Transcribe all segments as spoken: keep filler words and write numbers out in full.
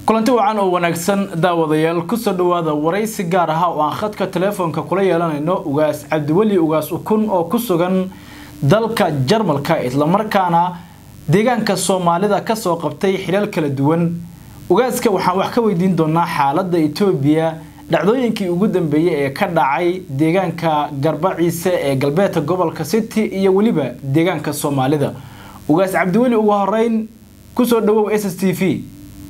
kulanti wacan oo wanaagsan daawadayaal ku soo dhawaada waraysi gaar ah oo aan khadka telefoonka kula yeelanayno ugaas cabdiweli ugaas ukun oo ku sugan dalka Jarmalka isla markaana deegaanka Soomaalida ka soo qabtay xilal kala duwan ugaaska waxaan wax ka weydiin doonaa xaaladda Itoobiya dhacdooyinkii ugu dambeeyay ee ka dhacay deegaanka Garbaciise ee galbeedka gobolka City iyo waliba deegaanka Soomaalida ugaas cabdiweli ugu horeyn ku soo dhawow S S T V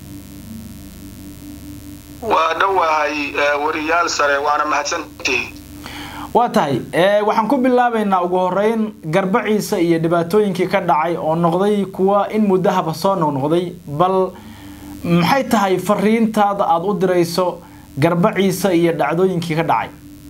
ودوهاي وريال سري وانا mahadsantii waa tahay ee waxaan ku bilaabaynaa ugu horeyn Garbaciise iyo dhibaatooyinkii ka dhacay oo noqday kuwa in mudahaba soo noqday bal maxay tahay fariintaada aad u dirayso Garbaciise iyo dhacdooyinkii ka dhacay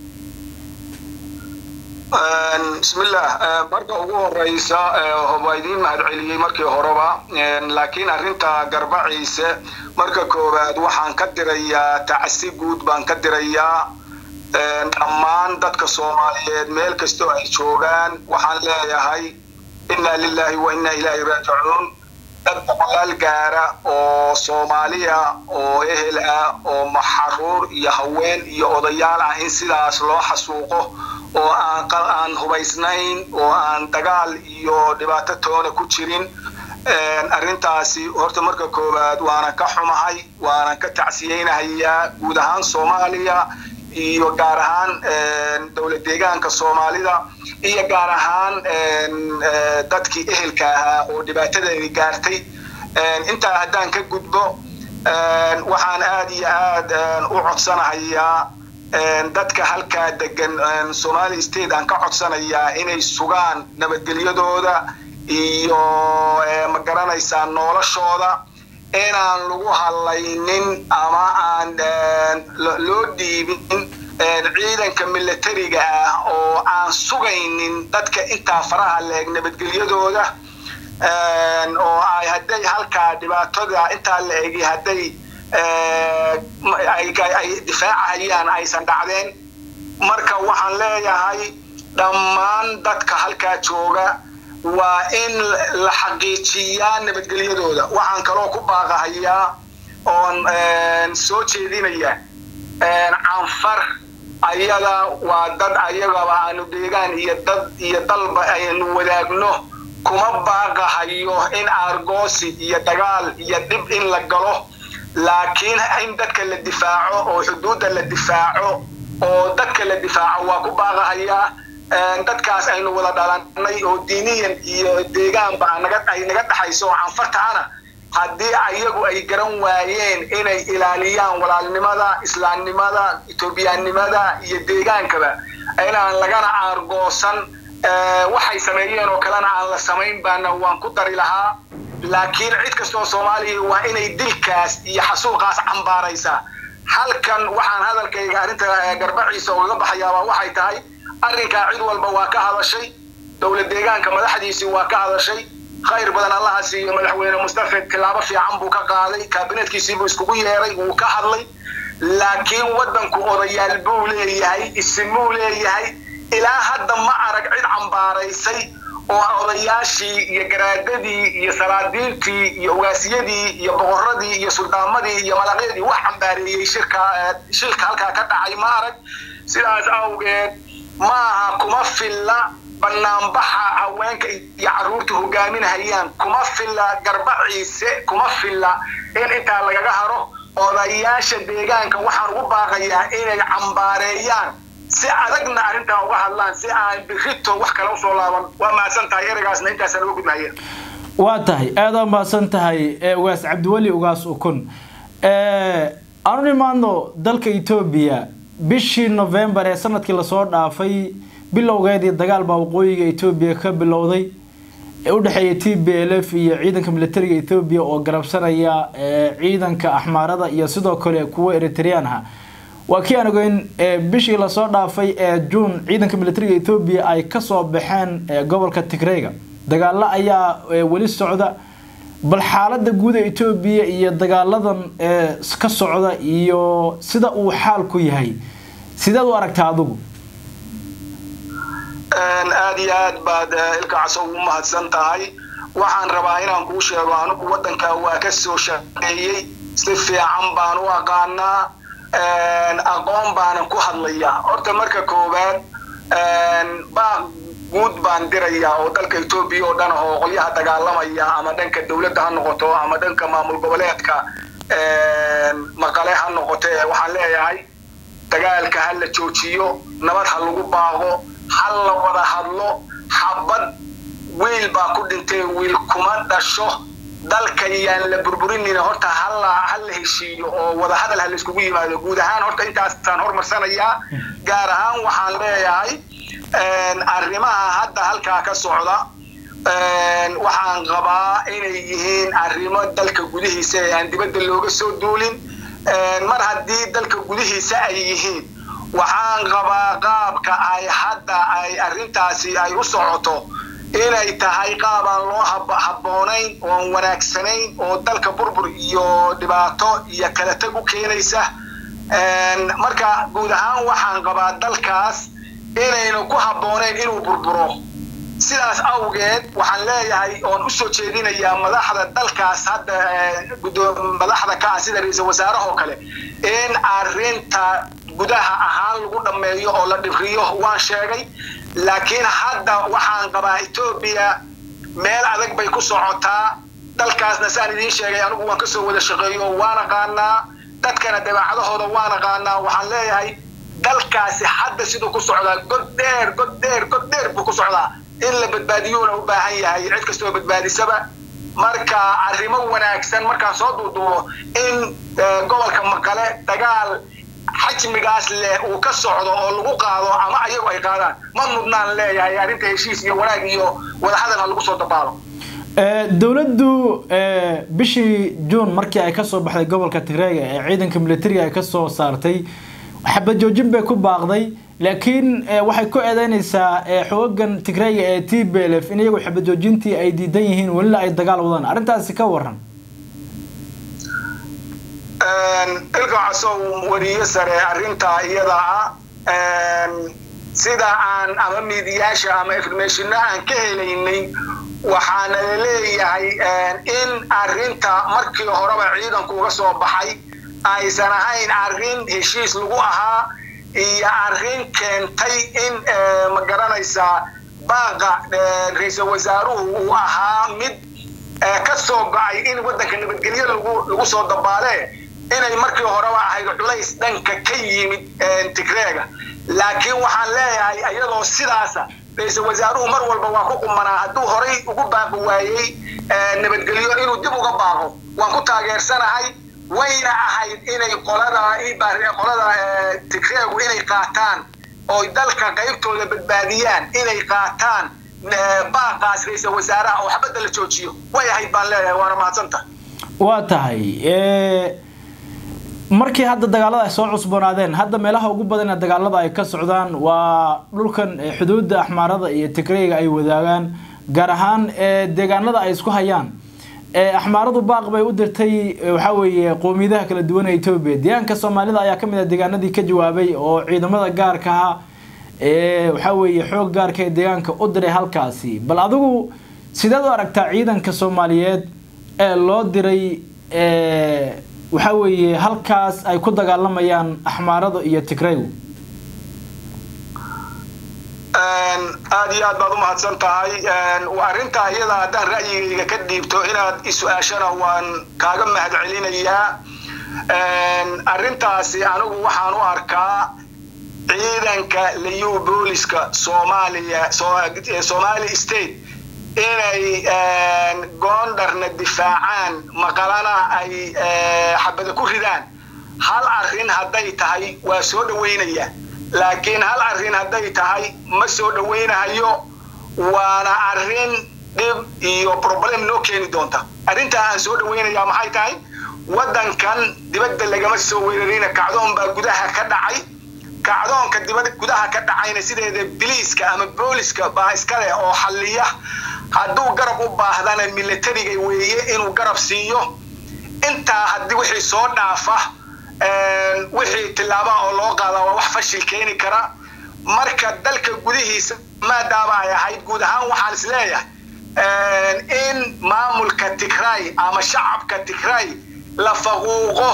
بسم الله marka ugu horeysa hobaydin mahad celiyay markii horeba laakiin arinta Garbaciise marka koobaad waxaan ka dirayaa tacsi guud baan ka dirayaa dhammaan dadka Soomaaliyeed meel kasta ay joogaan waxaan leeyahay inna lillahi wa inna ilayhi raaji'uun dad boqolaal gaara oo Soomaaliya oo ehel ah oo maxaruur iyo haween iyo odayaal ah in sidaas loo xasuuqo oo aan aan hubaysnayn oo aan dagaal iyo dhibaato toona ku jirin arintaasi horta marka koobaad waana ka xumahay waana ka tacsiyeynayaa guud ahaan Soomaaliya iyo gaar ahaan dawlad deegaanka Soomaalida iyo gaar ahaan dadkii ehelka ah oo dhibaatadani gaartay inta hadaan ka gudbo waxaan aad iyo aad u codsanayaa dadka halka degan Somali state aan ka codsanayaa inay sugaan nabadgelyadooda iyo ma garanaysaa noloshooda inaan lagu halaynin ama aan loo dhiibin ciidanka militariga ah oo aan sugaynin dadka inta faraha leeg nabadgelyadooda oo ay haday halka dhibaatada inta leeg haday ay ay difaacayaan aysan dhacdeen marka waxaan leeyahay dhammaan dadka halka jooga waa in la xaqiijiyaa nabadgelyadooda waxaan kaloo ku baaqahayaa oon soo jeedinaya Canfar ayaga waa dad ayaga aanu deegaan iyo dad iyo dalba aynu wadaagno kuma baaqahayo in argoosi iyo dagaal iyo dib in la galo laakiin in dadka la difaaco oo xuduudda la difaaco oo dadka la difaaco waa ku baaqahayaa dadkaas aynu wada dhalanay oo diiniyan iyo deegaanba naga ay naga dhaxayso Canfartaana hadii ayagu ay garan waayeen inay ilaaliyaan walaalnimada islaamnimada Itoobiyaanimada iyo deegaankaba inaan lagana argoosan waxay sameeyeen oo kalena aan la sameyn baana waan ku dari lahaa laakiin cid kastoo Soomaaliya waa inay dilkaas iyo xasuuqaas cambaaraysa halkan waxaan hadalkayga arinta Garbaciise uga baxayaa waxay tahay arrinka cid walba waa ka hadashay dawlad deegaanka madaxdiisii waa ka hadashay khayr badan Allah siiyo madaxweyne Mustafa tilaabo fiican buu ka qaaday kabinetkiisii buu iskugu yeeray uu ka hadlay laakiin wadanku odayaal buu leeyahay ismuu leeyahay ilaa hadda ma arag cid cambaaraysay oo odayaashii iyo garaadadii iyo salaadiintii iyo ugaasiyadii iyo boqoradii iyo sultaamadii iyo malaqeedii wax cambaareeyay shirka shilka halka ka dhacay ma arag sidaas awgeed ma kuma filla banaanbaxa haweenka iyo caruurta hogaaminayaan kuma filla Garbaciise kuma filla in inta lagaga haro odayaasha deegaanka waxaan ugu baaqayaa inay cambaareeyaan si adagna arinta uga hadlaan si aan bixito wax kale u soo laaban waa maasan tahay eragaasna intaas loo gudmaayay waa tahay aad u maasan tahay ugaas cabdiweli ugaas ukun ee aanu imaano dalka Itoobiya bishii November ee sanadkii la soo dhaafay bilowgeedii dagaal baa waqooyiga Itoobiya ka bilowday ee u dhaxeeyay T B L F iyo ciidanka militariga Itoobiya oo garabsanaya ciidanka Axmaarada iyo sidoo kale kuwa Eritrean ah وكي أنا قاين بشي لا صار دافي جون عيدا كملتري إثيوبيا أي كسر بحين قبل كتكريجا دجال لا أيا ولي السعودة بالحالة دجودة إثيوبيا هي دجال لذن كالسعودة يو سدا وحال كوي هاي سدا وارك تعذبه أن أديات بعد الكعسو ما هتسنت هاي وعن ربعين عن كوشة وعن قوة كوا كسر شقيي si fiican baan u aqaanaa aqoon baanan ku hadlayaa horta marka koowaad baa guud baan dirayaa oo dalka Itoobiya oo dhan oo qolyaha dagaalamaya ama dhanka dawladda ha noqoto ama dhanka maamul goboleedka maqale ha noqoto waxaan leeyahay dagaalka hal la joojiyo nabad ha lagu baaqo hal la wada hadlo xabad wiil baa ku dhintay wiil kuma dhasho dalka yaan la burburinina horta hal hal heshiiyo oo wada hadal hal isku yimaado guud ahaan horta intaas taan hormarsanaya gaar ahaan waxaan leeyahay arrimaha hadda halka ka socda waxaan qabaa inay yihiin arrimo dalka gudihiisa aan dibadda looga soo duulin mar haddii dalka gudihiisa ay yihiin waxaan qabaa qaabka ay hadda ay arrintaasi ay u socoto inay tahay qaab aan loo habboonayn oo wanaagsanayn oo dalka burbur iyo dhibaato iyo kala tag u keenaysa marka guud ahaan waxaan qabaa dalkaas inaynu ku habboonayn inuu burburo sidaas awgeed waxaan leeyahay oon u soo jeedinayaa madaxda dalkaas hadda madaxda ka sida ra'iisul wasaaraha oo kale in arrinta gudaha ahaan lagu dhameeyo oo la dhibriyo waan sheegay laakiin hadda waxaan qabaa Itoobiya meel adag bay ku socotaa dalkaasna saan idin sheegay anigu waan ka soo wada shaqeeyo waan aqaanaa dadkana dabeecadahooda waan aqaanaa waxaan leeyahay dalkaasi hadda sidoo ku socdaa god dheer god dheer god dheer buu ku socdaa in la badbaadiyona u baahan yahay cid kastoo badbaadisaba marka arrimo wanaagsan marka soo duuduubo in gobolka Maqale dagaal xajmigaas leh uu ka socdo oo lagu qaado ama ayagu ay qaadaan ma mudnaan leeyahay arrinta heshiis iyo wanaag iyo wada hadal lagu soo dabaalo dawladdu bishii June markii ay ka soo baxday gobolka Tigray ee ciidanka militariga ay ka soo saartay xabad joojin bay ku baaqday laakiin waxay ku eedeynaysaa xoogan Tigray ee T B L F in iyagu xabad joojintii ay diidan yihiin wali ay dagaal wadaan arrintaasi ka waran ilkaasoo wariye sare arrinta iyada sida aan ama miidiyaasha ama information aan ka helaynay waxaana leeyahay in arrinta markii horeba ciidanku uga soo baxay aysan ahayn arrin heshiis lagu ahaa iyo arrin keentay in ma garanaysaa baaqa ra'iisul wasaaruhu uu ahaa mid ka soo go'ay in wadanka nabadgelyo lagu lagu soo dabaale inay markii horeba ahayd culays dhanka ka yimid Tigrayga laakiin waxaan leeyahay ayadoo sidaas ra'iisul wasaaruhu mar walba waa ku qumanaa hadduu horay ugu baaqi waayay nabadgelyo inuu dib uga baaqo waan ku taageersanahay wayna ahayd inay qolada ibaariye qolada Tigraygu inay qaataan oo dalka qaybtooda badbaadiyaan inay qaataan baaqaas ra'iisul wasaaraha oo xabada la joojiyo way ahayd baan leeyahay waana mahadsanta waa tahay ee markii hadda dagaalada ay soo cusboonaadeen hadda meelaha ugu badan ee dagaalada ay ka socdaan waa dhulkan xuduudda Axmaarada iyo Tigrayga ay wadaagaan gaar ahaan ee deegaanada ay isku hayaan ee Axmaaradu baaq bay u dirtay waxa weeye qoomiyadaha kala duwan ee Itoobiya deegaanka Soomaalida ayaa kamid ah deegaanadii ka jawaabay oo ciidamada gaarka ah ee waxa weeye xoog gaarka ee deegaanka u diray halkaasi bal adigu sidaad u aragtaa ciidanka Soomaaliyeed ee loo diray ee waxa weeye halkaas ay ku dagaalamayaan Axmaarada iyo Tigraygu aad iyo aad baad u mahadsan tahay arrinta iyada haddaan ra'yigayga ka dhiibto inaad is-su'aashana waan kaaga mahadcelinayaa arrintaasi anigu waxaan u arkaa ciidanka liyu booliska Soomaaliya Somali state inay goondarna difaacaan maqalana ay xabada ku ridaan hal arrin hadday tahay waa soo dhaweynaya laakiin hal arrin hadday tahay ma soo dhaweynayo waana arrin dib iyo problem noo keeni doonta arrinta aan soo dhaweynaya maxay tahay wadankan dibadda lagama soo weerarina kacdoon baa gudaha ka dhacay kacdoonka dibadda gudaha ka dhacayna sideeda biliiska ama booliska baa iskale oo xalliya hadduu garab u baahdana militariga weeye inuu garab siiyo intaa haddii wixii soo dhaafa wixii tilaaba oo loo qaada waa wax fashil keeni kara marka dalka gudihiisa maadaama ay ahayd guud ahaan waxaan is leeyahay in maamulka Tigray ama shacabka Tigray la faquuqo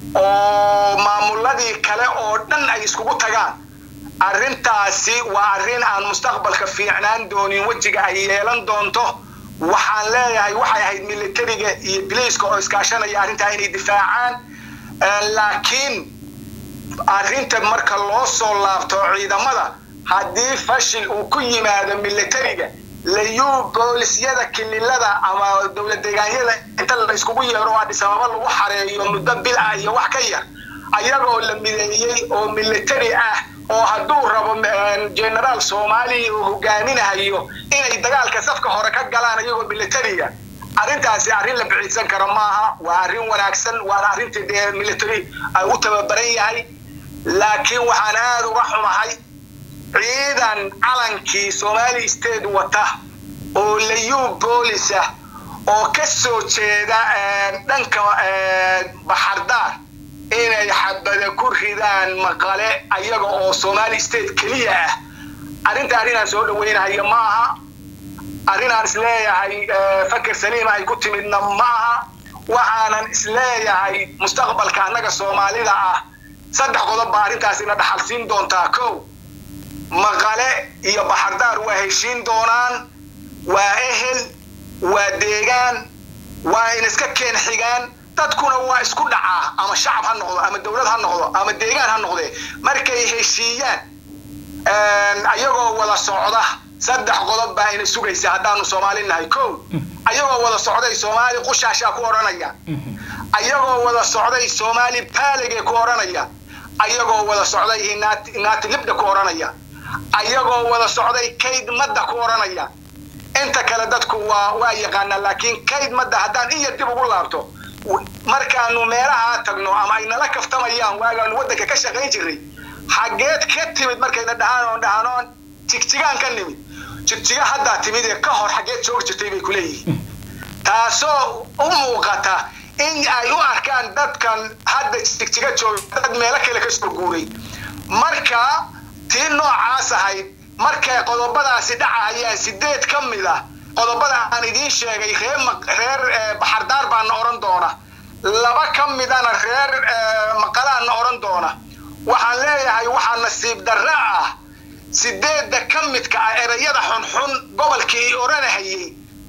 oo maamuladii kale oo dhan ay iskugu tagaan arrintaasi waa arrin aan mustaqbalka fiicnaan doonin wajiga ay yeelan doonto waxaan leeyahay waxay ahayd militariga iyo biliiska oo iskaashanaya arrintaa inay difaacaan laakiin arrinta marka loo soo laabto ciidamada haddii fashil uu ku yimaado militariga layuu boolisyada kililada ama dowlad deegaanyada inta la iskugu yeero waa dhisababa lagu xareeyo muddo bil ah iyo wax ka yar ayagoo la mideeyey oo militari ah oo hadduu rabo generaal Soomaali uu hogaaminayo inay dagaalka safka hore ka galaan ayagoo militariga arrintaasi arrin la bixin karo maaha waa arrin wanaagsan waa arrinta military ay u tababaran yahay laakiin waxaan aad uga xumahay ciidan calankii Somali state wata oo layuu boolisa oo ka soo jeeda dhanka Baxardaar inay xabada ku ridaan maqale ayaga oo Somali state kaliya ah arrinta arrinaan soo dhaweynayo maaha arrinaan isleeyahay fakir saliim ay ku timidna maaha waxaanan isleeyahay mustaqbalka annaga Soomaalida ah saddex qodob baa arrintaasina dhaxalsiin doontaa kow maqale iyo Baxardaar waa heshiin doonaan waa ehel waa deegaan waa in iska keen xigaan dadkuna waa isku dhacaa ama shacab ha noqdo ama dawlad ha noqdo ama deegaan ha noqdo markay heshiiyaan ayagoo wada socda saddex qodob baa in sugaysa hadaanu Soomaali nahay kow ayagoo wada socday Soomaali qushaasha ku oranaya ayagoo wada socday Soomaali paalige ku oranaya ayagoo wada socday inaat inaat libda ku oranaya ayagoo wada socday kayd madda ku oranaya inta kale dadku waa waa yaqaan laakiin kayd madda hadaan iyo dib ugu laabto markaanu meelaha tagno ama ay nala kaftamayaan waagaan wadanka ka shaqeyn jiray xageed ka timid markayna dhahaan oo dhahaan tigtigaan ka nimid tigtiga hadda timid ee ka hor xageed joog jirtay bay ku leeyihiin taasoo u muuqata in ay u arkaan dadkan hadda tigtiga joog dad meelo kale ka soo guuray marka tii noocaas ahayd markay qodobadaasi dhacayaan sideed ka mid ah qodobada aan idin sheegay reer reer Baxardaar baan oran doona laba ka midana reer maqalaan oran doona waxaan leeyahay waxaan nasiib darro ah sideedda ka midka ah erayada xunxun gobolkii oranahayay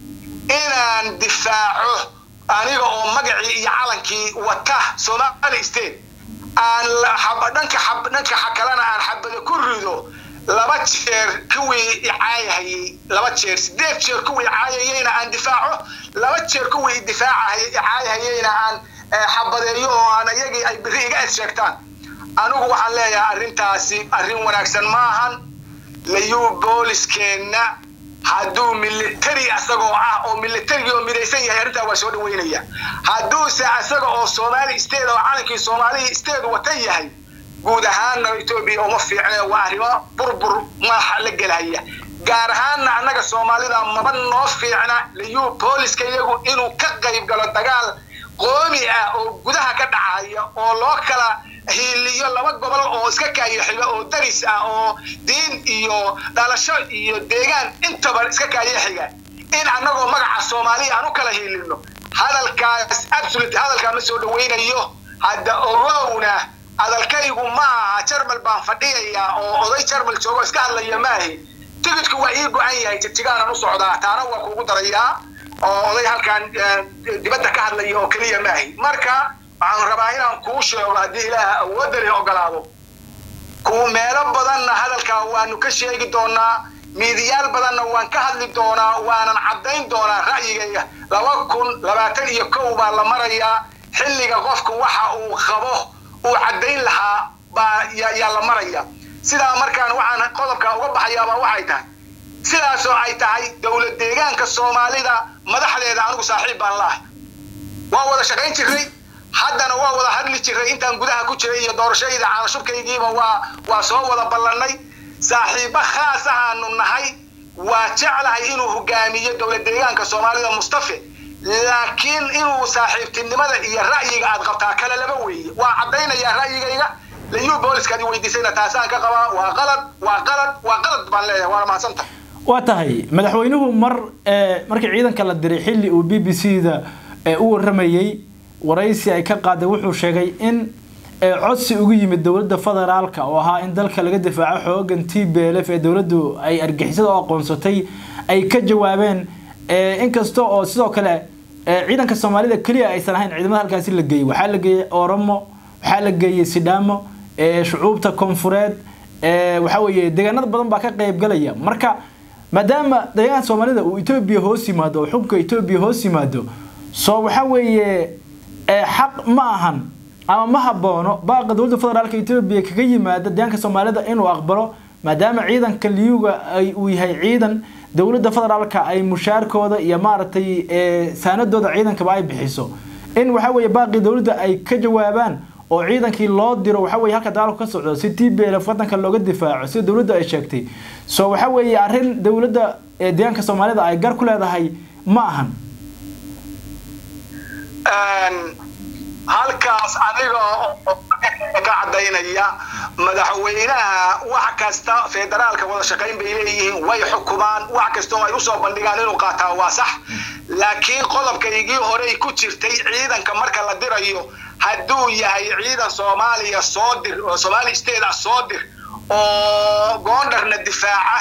inaan difaaco aniga oo magacii iyo calankii wata Somali state aan xabadhanka xabadhanka xakalana aan xabada ku rido laba jeer kuwii icaayay laba jeer sideed jeer kuwii icaayayna aan difaaco laba jeer kuwii difaacay icaayayna aan xabadeeyo oo aan ayagii ay biri iga sheegtaan anigu waxaan leeyahay arrintaasi arrin wanaagsan ma ahan layuu booliskeenna hadduu military asagoo ah oo military oo midaysan yahay arrintaa waa soo dhaweynaya hadduuse asaga oo Somali state oo calankii Somali state wata yahay guud ahaan Itoobiya uma fiicnaa waa arrimo burbur ma la galaya gaar ahaan annaga Soomaalida maba noo fiicna layuu booliska iyagu inuu ka qayb galo dagaal qoomi ah oo gudaha ka dhacaya oo loo kala hiiliyo laba gobol oo iska kaayaxiga oo daris ah oo diin iyo dhalasho iyo deegaan intaba iska kaayaxiga in annagoo magaca Soomaaliya aanu kala hiilino hadalkaas absolute hadalka ma soo dhaweynayo hadda oowna hadalkaygu ma jarmal baan fadhiyaya oo oday jarmal joogo iska hadlaya maahi tigidku waa ii go'an yahay tigtigaan u socdaa taana waa kuugu darayaa oo oday halkan dibadda ka hadlaya oo kaliya maahi marka waxaan rabaa inaan kuu sheego haddii Ilaahay awood leh ogolaado ku meelo badanna hadalka waanu ka sheegi doonaa miidiyaal badanna waan ka hadli doonaa waanan cadayn doonaa ra'yigayga laba kun labaatan iyo kow baa la marayaa xilliga qofku waxa uu qabo uu cadayn lahaa baa yaa la maraya sidaa markaan waxaan qodobka uga baxayaaba waxay tahay sidaasoo ay tahay dawlad deegaanka Soomaalida madaxdeeda anigu saaxiib baan lahay waa wada shaqayn jiray haddana waa wada hadli jiray intaan gudaha ku jiray iyo doorashayda Xasuuqii waa waa soo wada ballanay saaxiibo khaas ahaanu nahay waa jeclahay inuu hogaamiyo dawlad deegaanka Soomaalida Mustafa laakiin inuu saaxiibtinimada iyo ra'yiga aad qabtaa kala laba weeye waa cadaynaya ra'yigayga layuu booliska ay weydiisayna taasaan ka qabaa waa qalad waa qalad waa qalad baan leeyahay waa mahadsantahay waa tahay madaxweynuhu mar markii ciidanka la diray xilli uu B B C da u waramayay waraysi ay ka qaaday wuxuu sheegay in codsi ugu yimid dawladda federaalka oo ahaa in dalka laga difaaco xoogan T B L F ee dawladdu ay argixisada oo aqoonsatay ay ka jawaabeen inkastoo oo sidoo kale ciidanka Soomaalida kaliya aysan ahayn ciidamada halkaas la geeyay waxa la geeyay Oromo waxa la geeyay Sidaamo shucuubta koonfureed waxa weeye deegaanada badan baa ka qayb galaya marka maadaama deegaanka Soomaalida uu Itoobiya hoos yimaado xubka Itoobiya hoos yimaado soo waxa weeye xaq ma ahan ama ma haboono baaqa dawladda federaalka Itoobiya kaga yimaada deegaanka Soomaalida inuu aqbalo maadaama ciidanka liyuga ay uu yahay ciidan dawladda federaalka ay mushaarkooda iyo maartay ee saanadooda ciidanka ay bixiso in waxa weeye baaqi dawladda ay ka jawaabaan oo ciidankii loo diro waxa weeye halka dagaalku ka socdo si T B L F wadanka looga difaaco si dawladda ay sheegtay soo waxa weeye arrin dawladda ee deegaanka Soomaalida ay gar ku leedahay ma ahan halkaas adiga ka cadaynaya madaxweynaha wax kasta federaalka wada shaqeyn bay leeyihiin way xukumaan wax kasta oo ay u soo bandhigaan inuu qaataa waa sax laakiin qodobkaygii hore ku jirtay ciidanka marka la dirayo hadduu yahay ciidan Soomaaliya soo dir oo Somali state ah soo dir oo goondarna difaaca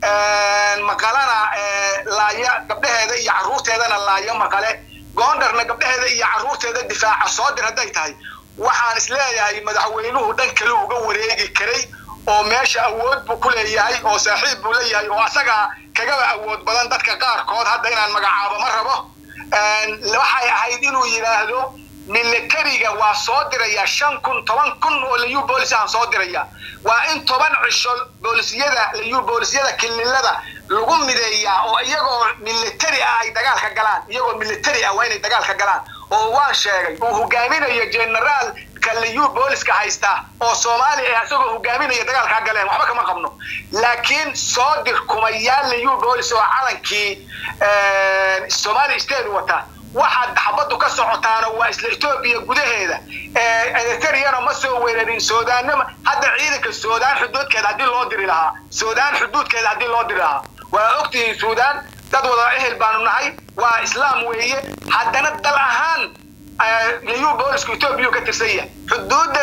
ee maqalana laaya gabdhaheeda iyo caruurteedana laaya maqale goondarna gabdhaheeda iyo caruurteeda difaaca soo dir haday tahay waxaan isleeyahay madaxweynuhu dhan kale uga wareegi karay oo meesha awood buu ku leeyahay oo saaxiib buu leeyahay oo asaga kaga awood badan dadka qaar kood hadda inaan magacaabo ma rabo een waxay ahayd inuu yiraahdo militariga waa soo diraya shan kun toban kun oo liyu booliis aan soo diraya waa in toban cisho boolisiyada liyu boolisiyada kililada lagu mideeyaa oo iyagoo military ah ay dagaalka galaan iyagoo military ah waa inay dagaalka galaan oo waan sheegay uu hogaaminayo general kaliyu booliska haysta oo Soomaali ah asagoo hogaaminaya dagaalka galeen waxba kama qabno laakiin soo dir kumayaal liyu boolis oo calankii ee Somali state wata waxaad xabadu ka socotaana waa isla Itoobiya gudaheeda ee Eritrea ma soo weerarin Suudaan hadda ciidanka Suudaan xuduudkeeda hadii loo diri lahaa Suudaan xuduudkeeda hadii loo diri lahaa waa ogtii Suudaan dad wada ehel baanu nahay waa islaam weeye haddana dal ahaan liyu boolisku Itoobiya ka tirsaya xuduudda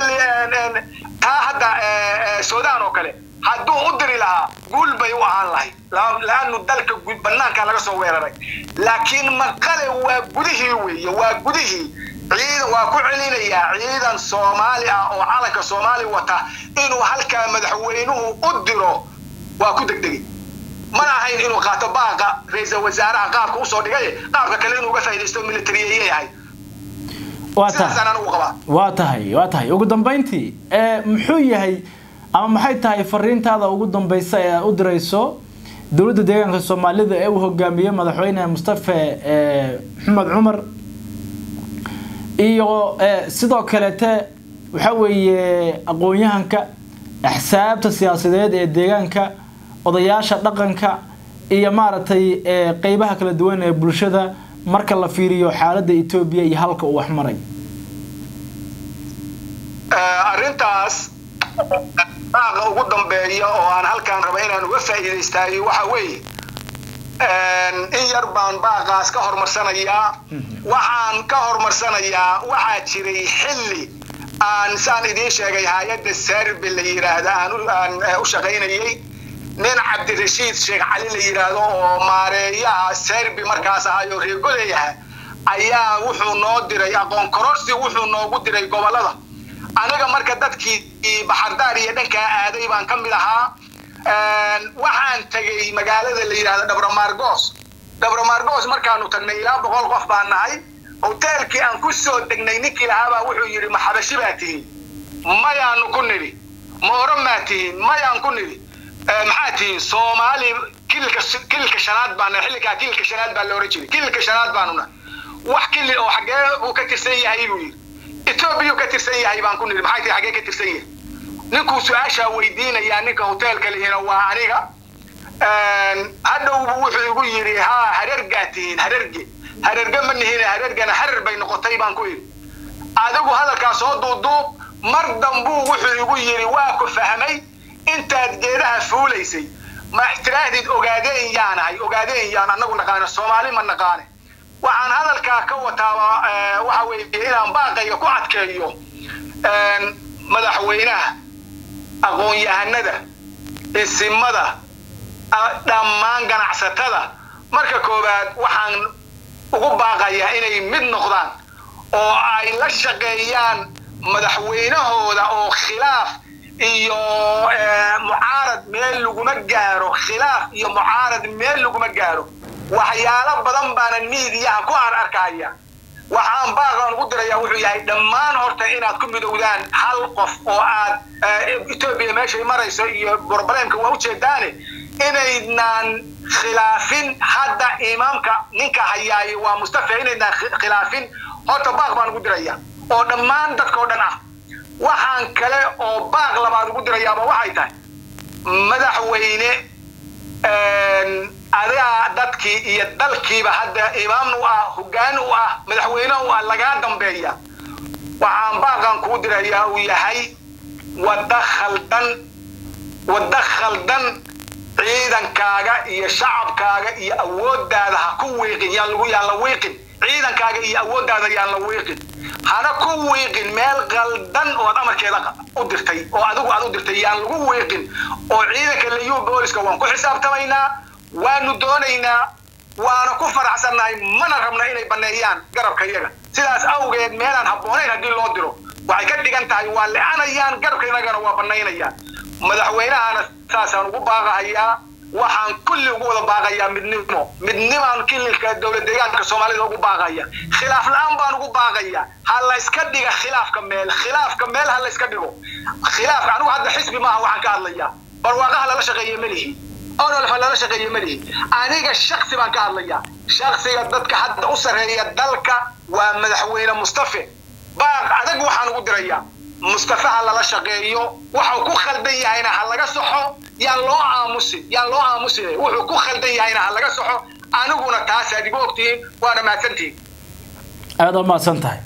ta hadda Suudaan oo kale hadduu u diri lahaa guul bay u ahaan lahayd laanu dalka banaanka laga soo weeraray laakiin maqale waa gudihii weeye waa gudihii ciidan waa ku celinaya ciidan Soomaali ah oo calanka Soomaali wata inuu halka madaxweynuhu u diro waa ku degdegay mana ahayn inuu qaato baaqa ra'iisul wasaaraha qaabka u soo dhigay qaabka kale inuu uga faa'iideysto militariyeeyay yahay waa tahay waa tahay waa tahay ugu dambeyntii ee muxuu yahay ama maxay tahay fariintaada ugu dambaysa ee u dirayso dawladda deegaanka Soomaalida ee uu hogaamiyo madaxweynaha Mustafa ee Maxamed Cumar iyo sidoo kale ta waxa weeye aqoon-yahanka axsaabta siyaasadeed ee deegaanka odayaasha dhaqanka iyo maartay qaybaha kala duwan ee bulshada marka la fiiriyo xaaladda Itoobiya iyo halka uu wax maray arintaas baaqa ugu dambeeya oo aan halkaan raba inaan uga faa'iideystay waxa weeye in yar baan baaqaas ka hormarsanaya waxaan ka hormarsanaya waxa jiray xilli aan saan idin sheegay hay'adda sarbi la yiraahdo aan u shaqeynayay nin Cabdirashiid Sheekh Cali la yiraahdo oo maareeyaha sarbi markaas ahayo reegoleeyaha ayaa wuxuu noo diray aqoon kororsi wuxuu noogu diray gobolada aniga marka dadkii baxardaar iyo dhanka aaday baan kamid ahaa waxaan tagay magaalada la yiraahdo Dhabramargoos Dhabramargoos markaanu tagnay ilaa boqol qof baan nahay hotelkii aan ku soo degnay ninkii lahaaba wuxuu yiri ma xabashi baatiin mayaanu ku niri ma oromaatiin mayaan ku niri maxaatiin Soomaali kilka kilka shanaad baan xilliga kilka shanaad baa loo rajay kilka shanaad baanuna wax kili oo xagee uu ka tirsan yahay buu yiri Itoobiya ka tirsan yahay baan ku niri maxay tahay xagee ka tirsan yahay ninku su'aasha weydiinaya ninka hotelka leeyna waa aniga een hadhow wuxuu igu yiri ha harergaatiin harerge harerga ma nihina harergana harer bay noqotay baan ku yiri adigu hadalka soo duuduub mar dambu wuxuu igu yiri waa ku fahmay intaad geedaha fuulaysay ma ixtiraadid ogaadeen yaanahay ogaadeen yaan anagu naqaan Soomaali ma naqaan waxaan hadalkaa ka wataaba waxa weeye inaan baaqayga ku adkeeyo madaxweynaha aqoon-yahanada isimada dhammaan ganacsatada marka koobaad waxaan ugu baaqayaa inay mid noqdaan oo ay la shaqeeyaan madaxweynahooda oo khilaaf iyo mucaarad meel laguma gaaro khilaaf iyo mucaarad meel laguma gaaro waxyaalo badan baana miidiyaha ku aan arkaya waxaan baaqan ugu dirayaa wuxuu yahay dhammaan horta inaad ku midowdaan hal qof oo aad Itoobiya meesha marayso iyo problemka waa u jeedaane inaynaan khilaafin hadda imaamka ninka hayaay waa Mustafa inaynaan khilaafin horta baaq baan ugu dirayaa oo dhammaan dadka oo dhan ah waxaan kale oo baaq labaad ugu dirayaa waxay tahay madaxweyne adiga dadkii iyo dalkiiba hadda imaam u ah hoggaan u ah madaxweyne u ah laga dambeeya waxaan baaqan ku dirayaa uu yahay wada khaldan wada khaldan ciidankaaga iyo shacabkaaga iyo awoodaada ha ku weeqin yaa lagu yaa la weeqin ciidankaaga iyo awoodaada yaa la weeqin hana ku weeqin meel qaldan oo amarkeeda u dirtay oo adigu aad u dirtay yaa lagu weeqin oo ciidanka liyu booliska waan ku xisaabtamaynaa waanu doonaynaa waana ku faraxsanahay mana rabna inay baneeyaan garabka iyaga sidaas awgeed meelaan habboonayn haddii loo diro waxay ka dhigan tahay waa leeanayaan garabka iyagana waa banaynayaan madaxweynahana saasaan ugu baaqahayaa waxaan kulli ugu wada baaqayaa midnimo midnimaan kililka dowlad deegaanka Soomaalida ugu baaqaya khilaaf la'aan baan ugu baaqayaa hal la iska dhiga khilaafka meel khilaafka meel hal la iska dhigo khilaaf anigu hadda xisbi ma aha waxaan ka hadlayaa barwaaqaha la shaqeeyay malihi oo la shaqeeyay malihi aniga shakhsi baan ka hadlayaa shakhsiga dadka hadda u sareeya dalka waa madaxweyne Mustafa baaq adag waxaan ugu dirayaa Mustafa la shaqeeyo waxa ku khaldan yahayna hal laga saxo yaa loo aamusi yaa loo aamusi wuxuu ku khaldan yahayna hal laga saxo aniguna taas aad igu ogtiin waana maasantii aad ma santahay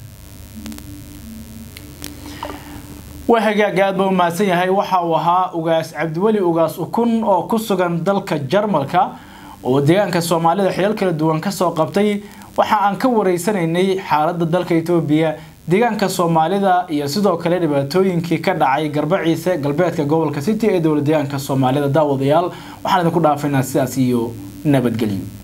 وهجاجات بماسين هاي وحوها وجاس عبد الولي وجاس وكن أو كسجن دلك جرمالك وديان كسومالي حيل كل دوان كسوقبتي وحا أنكو رئيسنا إني حارد دلك إثيوبيا ديان كسومالي ذا يسودو كلامي بتوين كي كدعي غربعيسه قلبيات كجوال كسيتي إدول ديان كسومالي ذا داو ضيال وحنا نكون عارفين السياسيو نبت قليل.